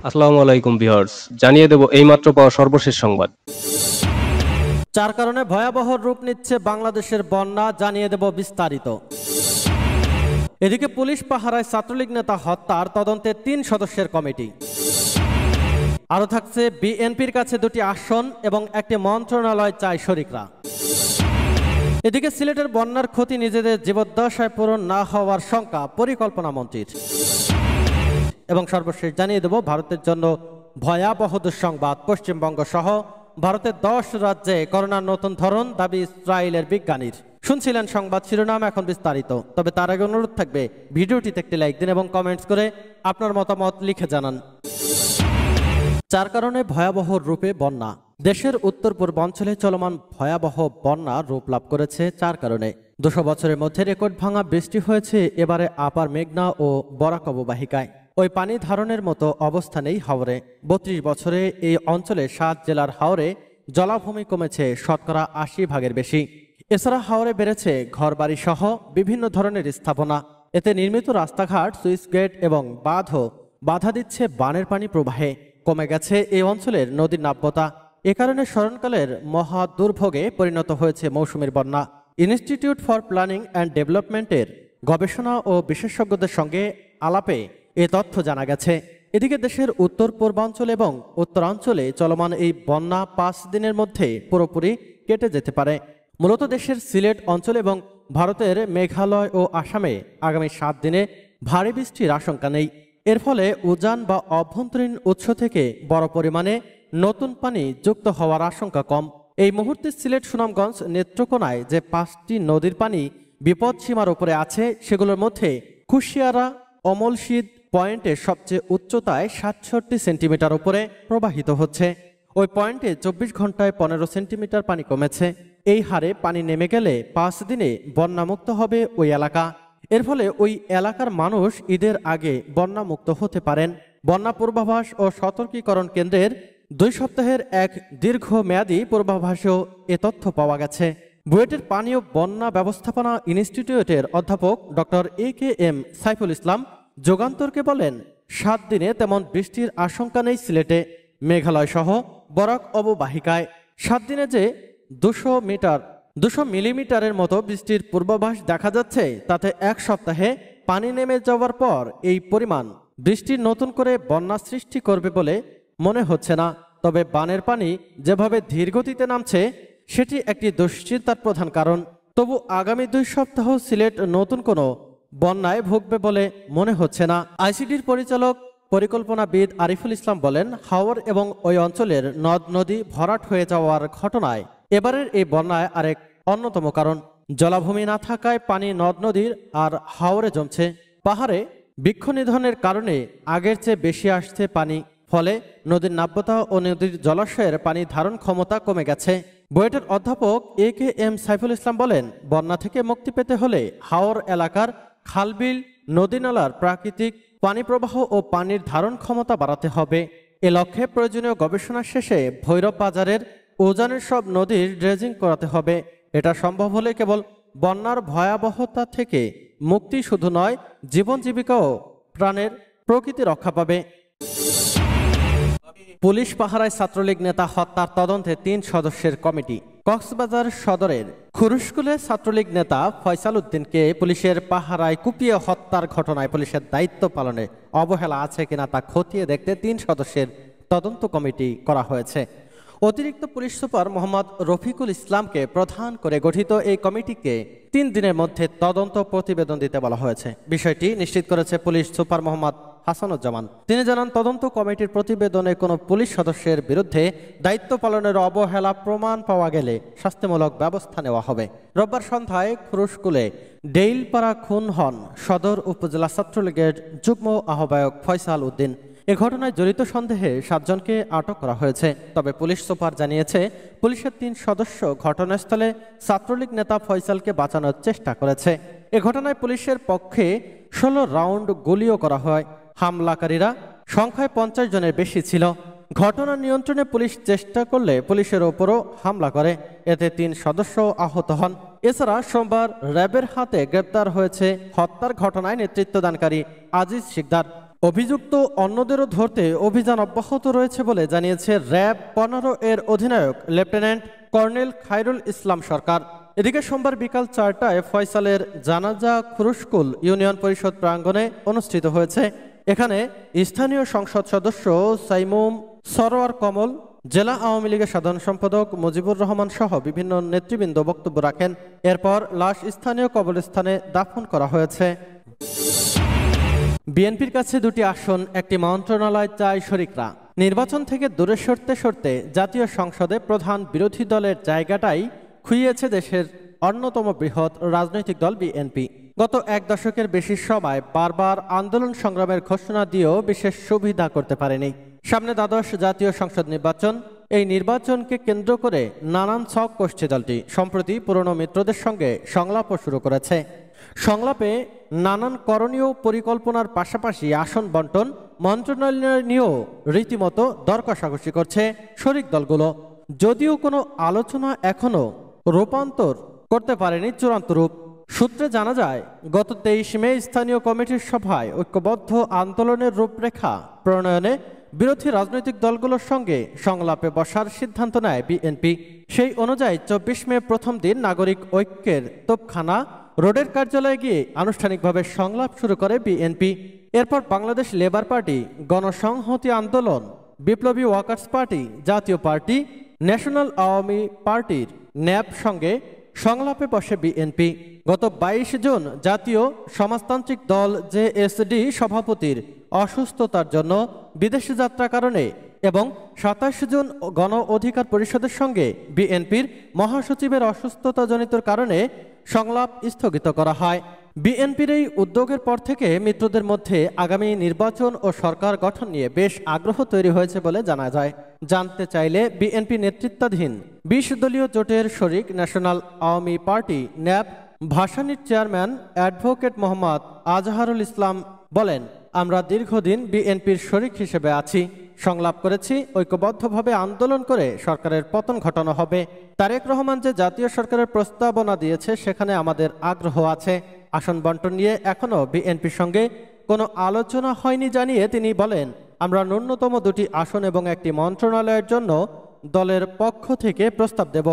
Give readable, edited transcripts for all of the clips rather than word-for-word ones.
আসসালামু আলাইকুম ভিউয়ার্স, জানিয়ে দেব এইমাত্র পাওয়া সর্বশেষ সংবাদ। চার কারণে ভয়াবহ রূপ নিচ্ছে বাংলাদেশের বন্যা, জানিয়ে দেব বিস্তারিত। এদিকে পুলিশ পাহারায় ছাত্রলীগ নেতা হত্যার তদন্তে ৩ সদস্যের কমিটি। আরও থাকছে বিএনপির কাছে 2টি আসন এবং একটি মন্ত্রণালয় চায় শরিকরা। এদিকে সিলেটের বন্যার ক্ষতি নিজেদের জীবদ্দশায় পূরণ না হওয়ার শঙ্কা পরিকল্পনা মন্ত্রীর। এবং সর্বশেষ জানিয়ে দেব ভারতের জন্য ভয়াবহ দুঃসংবাদ। পশ্চিমবঙ্গ সহ ভারতের 10 রাজ্যে করোনার নতুন ধরন, দাবি ইসরায়েলের বিজ্ঞানীর। শুনছিলেন সংবাদ শিরোনাম, এখন বিস্তারিত। তবে তার আগে অনুরোধ থাকবে ভিডিওটিতে একটি লাইক দিন এবং কমেন্টস করে আপনার মতামত লিখে জানান। 4 কারণে ভয়াবহ রূপে বন্যা। দেশের উত্তর পূর্বাঞ্চলে চলমান ভয়াবহ বন্যা রূপ লাভ করেছে 4 কারণে। 200 বছরের মধ্যে রেকর্ড ভাঙা বৃষ্টি হয়েছে এবারে আপার মেঘনা ও বরাক অববাহিকায়। ওই পানি ধারণের মতো অবস্থা নেই হাওরে। 32 বছরে এই অঞ্চলে 7 জেলার হাওরে জলাভূমি কমেছে শতকরা 80% বেশি। এছাড়া হাওরে বেড়েছে ঘরবাড়ি সহ বিভিন্ন ধরনের স্থাপনা। এতে নির্মিত রাস্তাঘাট, সুইচ গেট এবং বাঁধও বাধা দিচ্ছে বানের পানি প্রবাহে। কমে গেছে এই অঞ্চলের নদীর নাব্যতা। এ কারণে স্মরণকালের মহা দুর্ভোগে পরিণত হয়েছে মৌসুমীর বন্যা। ইনস্টিটিউট ফর প্ল্যানিং অ্যান্ড ডেভেলপমেন্টের গবেষণা ও বিশেষজ্ঞদের সঙ্গে আলাপে এ তথ্য জানা গেছে। এদিকে দেশের উত্তর পূর্বাঞ্চল এবং উত্তরাঞ্চলে চলমান এই বন্যা 5 দিনের মধ্যে পুরোপুরি কেটে যেতে পারে। মূলত দেশের সিলেট অঞ্চল এবং ভারতের মেঘালয় ও আসামে আগামী 7 দিনে ভারী বৃষ্টির আশঙ্কা নেই। এর ফলে উজান বা অভ্যন্তরীণ উৎস থেকে বড় পরিমাণে নতুন পানি যুক্ত হওয়ার আশঙ্কা কম। এই মুহূর্তে সিলেট, সুনামগঞ্জ, নেত্রকোনায় যে 5টি নদীর পানি বিপদ সীমার উপরে আছে সেগুলোর মধ্যে কুশিয়ারা অমলশীদ পয়েন্টে সবচেয়ে উচ্চতায় 67 সেন্টিমিটার উপরে প্রবাহিত হচ্ছে। ওই পয়েন্টে 24 ঘন্টায় 15 সেন্টিমিটার পানি কমেছে। এই হারে পানি নেমে গেলে 5 দিনে বন্যামুক্ত হবে ওই এলাকা। এর ফলে ওই এলাকার মানুষ ঈদের আগে বন্যামুক্ত হতে পারেন। বন্যা পূর্বাভাস ও সতর্কীকরণ কেন্দ্রের 2 সপ্তাহের এক দীর্ঘমেয়াদী পূর্বাভাসেও এ তথ্য পাওয়া গেছে। বুয়েটের পানি ও বন্যা ব্যবস্থাপনা ইনস্টিটিউটের অধ্যাপক ডক্টর AKM সাইফুল ইসলাম যুগান্তরকে বলেন, 7 দিনে তেমন বৃষ্টির আশঙ্কা নেই সিলেটে, মেঘালয় সহ বরাক অববাহিকায়। 7 দিনে যে 200 মিলিমিটারের মতো বৃষ্টির পূর্বাভাস দেখা যাচ্ছে, তাতে 1 সপ্তাহে পানি নেমে যাওয়ার পর এই পরিমাণ বৃষ্টির নতুন করে বন্যা সৃষ্টি করবে বলে মনে হচ্ছে না। তবে বানের পানি যেভাবে ধীরগতিতে নামছে সেটি একটি দুশ্চিন্তার প্রধান কারণ। তবু আগামী 2 সপ্তাহ সিলেট নতুন কোনো বন্যায় ভুগবে বলে মনে হচ্ছে না। আইসিডির পরিচালক পরিকল্পনাবিদ আরিফুল ইসলাম বলেন, হাওর এবং ওই অঞ্চলের নদ নদী ভরাট হয়ে যাওয়ার ঘটনায় এবারের এই বন্যায় আরেক অন্যতম কারণ। জলাভূমি না থাকায় পানি নদ নদীর আর হাওরে জমছে। পাহাড়ে বৃক্ষ নিধনের কারণে আগের চেয়ে বেশি আসছে পানি। ফলে নদীর নাব্যতা ও নদীর জলাশয়ের পানি ধারণ ক্ষমতা কমে গেছে। বুয়েটের অধ্যাপক AKM সাইফুল ইসলাম বলেন, বন্যা থেকে মুক্তি পেতে হলে হাওর এলাকার খালবিল, নদী-নালার প্রাকৃতিক পানি প্রবাহ ও পানির ধারণ ক্ষমতা বাড়াতে হবে। এ লক্ষ্যে প্রয়োজনীয় গবেষণা শেষে ভৈরব বাজারের উজানের সব নদীর ড্রেজিং করাতে হবে। এটা সম্ভব হলে কেবল বন্যার ভয়াবহতা থেকে মুক্তি শুধু নয়, জীবন জীবিকা ও প্রাণের প্রকৃতি রক্ষা পাবে। পুলিশ পাহারায় ছাত্রলীগ নেতা হত্যার তদন্তে 3 সদস্যের কমিটি। কক্সবাজার সদরের খুরুশকুলে ছাত্রলীগ নেতা ফয়সাল উদ্দিনকে পুলিশের পাহারায় কুপিয়ে হত্যার ঘটনায় পুলিশের দায়িত্ব পালনে অবহেলা আছে কিনা তা খতিয়ে দেখতে 3 সদস্যের তদন্ত কমিটি করা হয়েছে। অতিরিক্ত পুলিশ সুপার মোহাম্মদ রফিকুল ইসলামকে প্রধান করে গঠিত এই কমিটিকে 3 দিনের মধ্যে তদন্ত প্রতিবেদন দিতে বলা হয়েছে। বিষয়টি নিশ্চিত করেছে পুলিশ সুপার মোহাম্মদ হাসানুজ্জামান। তিনি জানান, তদন্ত কমিটির প্রতিবেদনে কোনো পুলিশ সদস্যের বিরুদ্ধে দায়িত্ব পালনের অবহেলা প্রমাণ পাওয়া গেলে শাস্তিমূলক ব্যবস্থা নেওয়া হবে। রোববার সন্ধ্যায় খুরুশকুলে ডেইলপাড়া খুন হন সদর উপজেলা ছাত্রলীগের যুগ্ম আহ্বায়ক ফয়সাল উদ্দিন। এ ঘটনায় জড়িত সন্দেহে 7 জনকে আটক করা হয়েছে। তবে পুলিশ সুপার জানিয়েছে, পুলিশের 3 সদস্য ঘটনাস্থলে ছাত্রলীগ নেতা ফয়সালকে বাঁচানোর চেষ্টা করেছে। এ ঘটনায় পুলিশের পক্ষে 16 রাউন্ড গুলিও করা হয়। হামলাকারীরা সংখ্যায় 50 জনের বেশি ছিল। ঘটনা নিয়ন্ত্রণে পুলিশ চেষ্টা করলে পুলিশের ওপরও হামলা করে। এতে 3 সদস্য আহত হন। এছাড়া সোমবার র্যাবের হাতে গ্রেপ্তার হয়েছে হত্যার ঘটনায় নেতৃত্বদানকারী আজিজ শিকদার। অভিযুক্ত অন্যদেরও ধরতে অভিযান অব্যাহত রয়েছে বলে জানিয়েছে র্যাব 15 এর অধিনায়ক লেফটেন্যান্ট কর্নেল খায়রুল ইসলাম সরকার। এদিকে সোমবার বিকাল 4টায় ফয়সালের জানাজা খুরুশকুল ইউনিয়ন পরিষদ প্রাঙ্গণে অনুষ্ঠিত হয়েছে। এখানে স্থানীয় সংসদ সদস্য সাইমুম সরোয়ার কমল, জেলা আওয়ামী লীগের সাধারণ সম্পাদক মুজিবুর রহমান সহ বিভিন্ন নেতৃবৃন্দ বক্তব্য রাখেন। এরপর লাশ স্থানীয় কবরস্থানে দাফন করা হয়েছে। বিএনপির কাছে দুটি আসন, একটি মন্ত্রণালয় চায় শরিকরা। নির্বাচন থেকে দূরে সরতে সরতে জাতীয় সংসদে প্রধান বিরোধী দলের জায়গাটাই খুইয়েছে দেশের অন্যতম বৃহৎ রাজনৈতিক দল বিএনপি। গত এক দশকের বেশি সময় বারবার আন্দোলন সংগ্রামের ঘোষণা দিয়েও বিশেষ সুবিধা করতে পারেনি। সামনে দ্বাদশ জাতীয় সংসদ নির্বাচন। এই নির্বাচনকে কেন্দ্র করে নানান ছক কষছে দলটি। সম্প্রতি পুরনো মিত্রদের সঙ্গে সংলাপও শুরু করেছে। সংলাপে নানান করণীয় পরিকল্পনার পাশাপাশি আসন বন্টন, মন্ত্রণালয় নিয়েও রীতিমতো দর কষাকষি করছে শরিক দলগুলো। যদিও কোনো আলোচনা এখনো রূপান্তর করতে পারেনি চূড়ান্ত রূপ। সূত্রে জানা যায়, গত 23 মে স্থানীয় কমিটির সভায় ঐক্যবদ্ধ আন্দোলনের রূপরেখা প্রণয়নে বিরোধী রাজনৈতিক দলগুলোর সঙ্গে সংলাপে বসার সিদ্ধান্ত নেয় বিএনপি। সেই অনুযায়ী 24 মে প্রথম দিন নাগরিক ঐক্যের তোপখানা রোডের কার্যালয়ে গিয়ে আনুষ্ঠানিকভাবে সংলাপ শুরু করে বিএনপি। এরপর Bangladesh labour party, Ganosamhati Andolon, Biplobi workers party, Jatiya party, national Awami পার্টির ন্যাপ সঙ্গে সংলাপে বসে বিএনপি। গত 22 জুন জাতীয় সমাজতান্ত্রিক দল জেএসডি সভাপতির অসুস্থতার জন্য বিদেশে যাত্রার কারণে এবং 27 জুন গণ অধিকার পরিষদের সঙ্গে বিএনপির মহাসচিবের অসুস্থতাজনিত কারণে সংলাপ স্থগিত করা হয়। বিএনপির এই উদ্যোগের পর থেকে মিত্রদের মধ্যে আগামী নির্বাচন ও সরকার গঠন নিয়ে বেশ আগ্রহ তৈরি হয়েছে বলে জানা যায়। জানতে চাইলে বিএনপি নেতৃত্বাধীন 20 দলীয় জোটের শরিক ন্যাশনাল আওয়ামী পার্টি ন্যাপ ভাসানীর চেয়ারম্যান অ্যাডভোকেট মোহাম্মদ আজহারুল ইসলাম বলেন, আমরা দীর্ঘদিন বিএনপির শরিক হিসেবে আছি, সংলাপ করেছি, ঐক্যবদ্ধভাবে আন্দোলন করে সরকারের পতন ঘটানো হবে। তারেক রহমান যে জাতীয় সরকারের প্রস্তাবনা দিয়েছে সেখানে আমাদের আগ্রহ আছে। আসন বন্টন নিয়ে এখনো বিএনপির সঙ্গে কোনো আলোচনা হয়নি জানিয়ে তিনি বলেন, আমরা ন্যূনতম 2টি আসন এবং একটি মন্ত্রণালয়ের জন্য দলের পক্ষ থেকে প্রস্তাব দেব।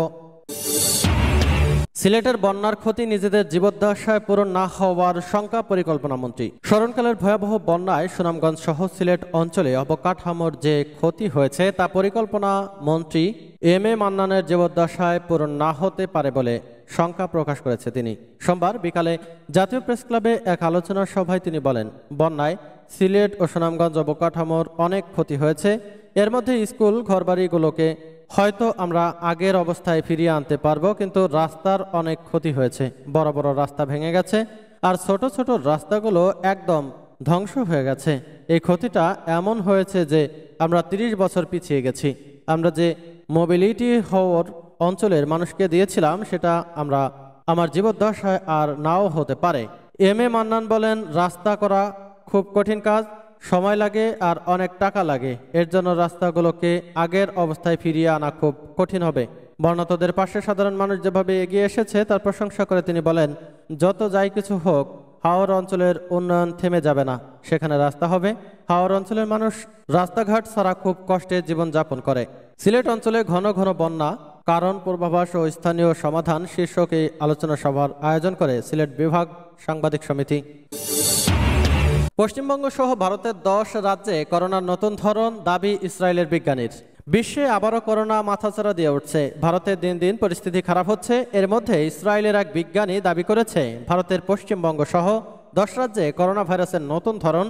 সিলেটের বন্যার ক্ষতি নিজেদের জীবদ্দশায় পূরণ না হওয়ার শঙ্কা পরিকল্পনা মন্ত্রী। স্মরণকালের ভয়াবহ বন্যায় সুনামগঞ্জ সহ সিলেট অঞ্চলে অবকাঠামোর যে ক্ষতি হয়েছে তা পরিকল্পনা মন্ত্রী এম এ মান্নানের জীবদ্দশায় পূরণ না হতে পারে বলে শঙ্কা প্রকাশ করেছে তিনি। সোমবার বিকালে জাতীয় প্রেস ক্লাবে এক আলোচনা সভায় তিনি বলেন, বন্যায় সিলেট ও সুনামগঞ্জ অবকাঠামোর অনেক ক্ষতি হয়েছে। এর মধ্যে স্কুল ঘরবাড়িগুলোকে হয়তো আমরা আগের অবস্থায় ফিরিয়ে আনতে পারবো, কিন্তু রাস্তার অনেক ক্ষতি হয়েছে। বড় বড় রাস্তা ভেঙে গেছে আর ছোট ছোট রাস্তাগুলো একদম ধ্বংস হয়ে গেছে। এই ক্ষতিটা এমন হয়েছে যে আমরা 30 বছর পিছিয়ে গেছি। আমরা যে মোবিলিটি হওয়ার অঞ্চলের মানুষকে দিয়েছিলাম সেটা আমরা আমার জীবদ্দশায় আর নাও হতে পারে। এম এ মান্নান বলেন, রাস্তা করা খুব কঠিন কাজ, সময় লাগে আর অনেক টাকা লাগে। এর জন্য রাস্তাগুলোকে আগের অবস্থায় ফিরিয়ে আনা খুব কঠিন হবে। বর্ণাঢ্যদের পাশে সাধারণ মানুষ যেভাবে এগিয়ে এসেছে তার প্রশংসা করে তিনি বলেন, যত যাই কিছু হোক হাওর অঞ্চলের উন্নয়ন থেমে যাবে না, সেখানে রাস্তা হবে। হাওর অঞ্চলের মানুষ রাস্তাঘাট ছাড়া খুব কষ্টে জীবনযাপন করে। সিলেট অঞ্চলে ঘন ঘন বন্যা, কারণ পূর্বাভাস ও স্থানীয় সমাধান শীর্ষক এই আলোচনা সভার আয়োজন করে সিলেট বিভাগ সাংবাদিক সমিতি। পশ্চিমবঙ্গ সহ ভারতের 10 রাজ্যে করোনার নতুন ধরন, দাবি ইসরায়েলের বিজ্ঞানীর। বিশ্বে আবারও করোনা মাথাচাড়া দিয়ে উঠছে। ভারতে দিন দিন পরিস্থিতি খারাপ হচ্ছে। এর মধ্যে ইসরায়েলের এক বিজ্ঞানী দাবি করেছে ভারতের পশ্চিমবঙ্গ সহ 10 রাজ্যে করোনা ভাইরাসের নতুন ধরন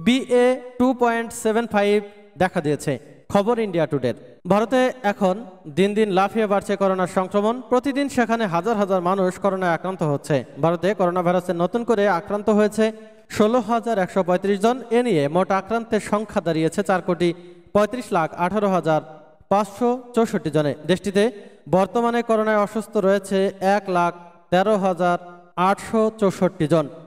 BA.2.75 দেখা দিয়েছে। খবর ইন্ডিয়া টুডের। ভারতে এখন দিন দিন লাফিয়ে বাড়ছে করোনার সংক্রমণ। প্রতিদিন সেখানে হাজার হাজার মানুষ করোনায় আক্রান্ত হচ্ছে। ভারতে করোনা ভাইরাসের নতুন করে আক্রান্ত হয়েছে 16,135 জন। এ নিয়ে মোট আক্রান্তের সংখ্যা দাঁড়িয়েছে 4,35,18,564 জনে। দেশটিতে বর্তমানে করোনায় অসুস্থ রয়েছে 1,13,864 জন।